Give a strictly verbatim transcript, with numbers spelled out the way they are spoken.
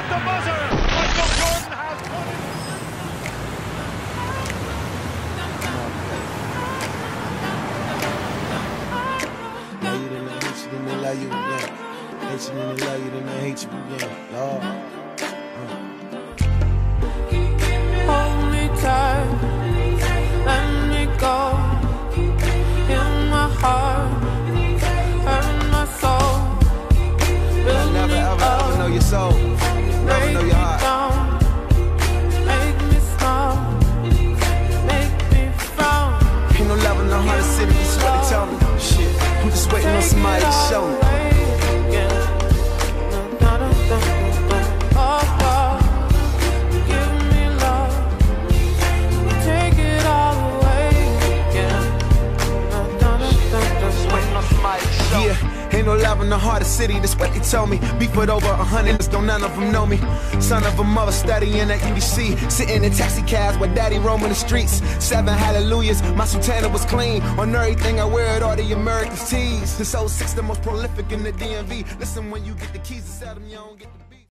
the buzzer. Michael Jordan has put it. Love you, then they hate you, then they love you again. Hate you, then they love you, then they hate you again. Lord. Hold me tight, let me go. In my heart, hurt my soul. You'll never ever ever know your soul. Never know your heart. Make me smile, make me frown. Ain't no love in the heart of the city, this is what they tell me. Shit, I'm just waiting on somebody to show me. Ain't no love in the heart of the city, that's what they told me. Beef with over a hundred, don't none of them know me. Son of a mother studying at U B C, sitting in taxi cabs with daddy roaming the streets. Seven hallelujahs, my sultana was clean. On everything I wear it, all the Americans tease. This oh six the most prolific in the D M V. Listen, when you get the keys to sell them, you don't get the